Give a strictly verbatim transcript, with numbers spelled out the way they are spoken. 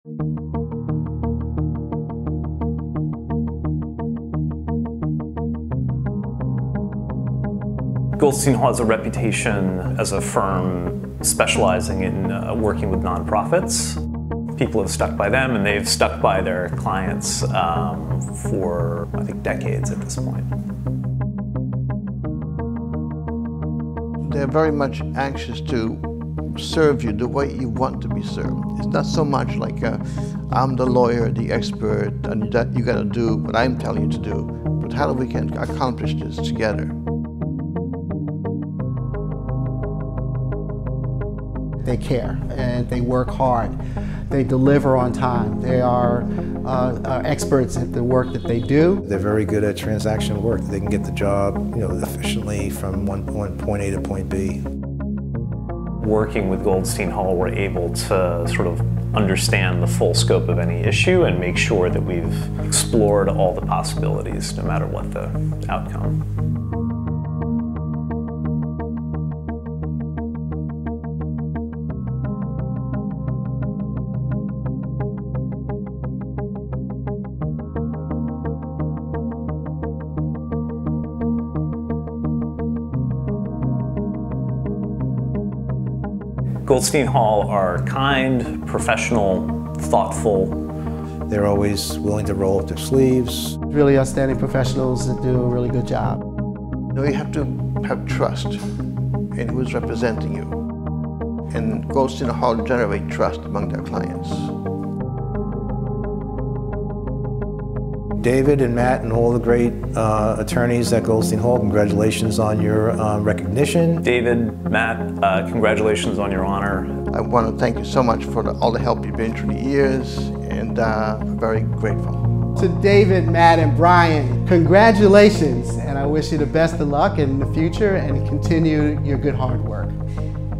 Goldstein Hall has a reputation as a firm specializing in uh, working with nonprofits. People have stuck by them, and they've stuck by their clients um, for, I think, decades at this point. They're very much anxious to serve you the way you want to be served. It's not so much like a, I'm the lawyer, the expert, and that you got to do what I'm telling you to do, but how we can accomplish this together. They care and they work hard. They deliver on time. They are, uh, are experts at the work that they do. They're very good at transaction work. They can get the job, you know, efficiently from one, one point A to point B. Working with Goldstein Hall, we're able to sort of understand the full scope of any issue and make sure that we've explored all the possibilities, no matter what the outcome. Goldstein Hall are kind, professional, thoughtful. They're always willing to roll up their sleeves. Really outstanding professionals that do a really good job. You know, you have to have trust in who's representing you. And Goldstein Hall generate trust among their clients. David and Matt and all the great uh, attorneys at Goldstein Hall, congratulations on your uh, recognition. David, Matt, uh, congratulations on your honor. I want to thank you so much for the, all the help you've been through the years, and uh, I'm very grateful. To David, Matt, and Brian, congratulations, and I wish you the best of luck in the future and continue your good hard work.